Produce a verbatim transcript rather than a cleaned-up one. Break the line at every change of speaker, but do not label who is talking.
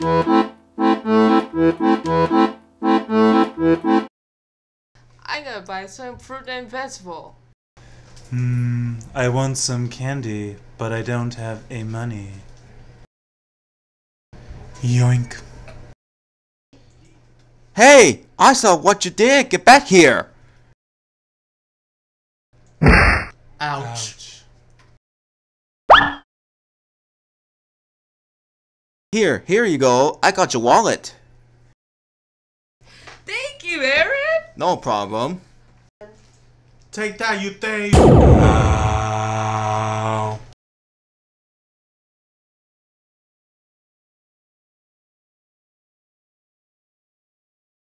I'm gonna buy some fruit and vegetable.
Hmm, I want some candy, but I don't have a money. Yoink.
Hey, I saw what you did. Get back here.
Ouch.
Here, here you go. I got your wallet.
Thank you, Aaron.
No problem.
Take that, you thief!